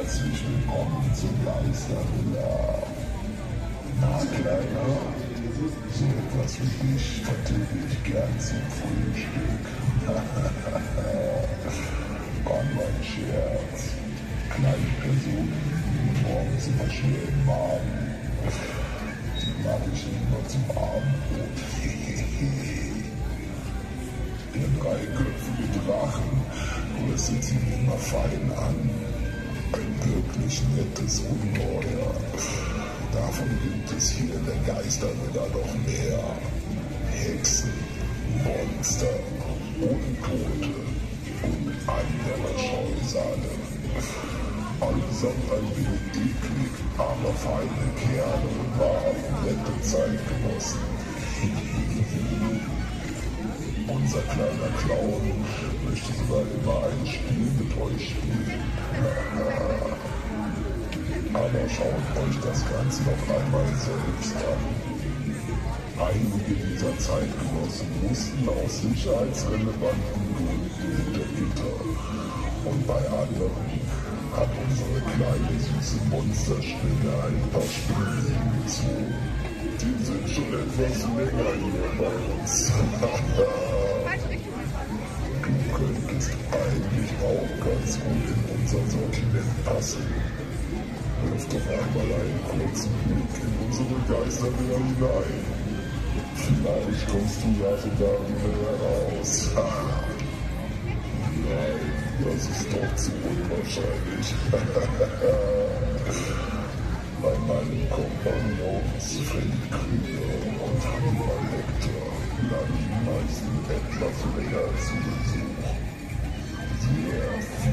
Herzlich willkommen zum Geistervilla. Na, Kleiner, so etwas wie dich vertilge ich gern zum Frühstück. War nur ein Scherz. Kleine Personen liegen morgens immer schwer im Magen. Die mag ich lieber zum Abendbrot. Der dreiköpfige Drachen rüstet sie immer fein an. Ein wirklich nettes Ungeheuer. Davon gibt es hier in der Geistervilla noch mehr. Hexen, Monster, Untote und andere Scheusale. Allesamt ein wenig eklig, aber feine Kerle und wahre nette Zeitgenossen. Unser kleiner Clown möchte sogar immer ein Spiel mit euch spielen. Aber schaut euch das Ganze noch einmal selbst an. Einige dieser Zeitgenossen mussten aus sicherheitsrelevanten Gründen hinter Gitter. Und bei anderen hat unsere kleine süße Monsterspinne ein paar Spinnen gezogen. Die sind schon etwas länger hier bei uns. Du könntest eigentlich auch ganz gut in unser Sortiment passen. Wirf doch einmal einen kurzen Blick in unsere Geistervilla hinein. Vielleicht kommst du ja sogar wieder heraus. Nein, das ist doch zu unwahrscheinlich. Bei meinen Kompagnons Freddy Krüger und Hannibal Lecter bleiben die meisten etwas länger zu Besuch. Sehr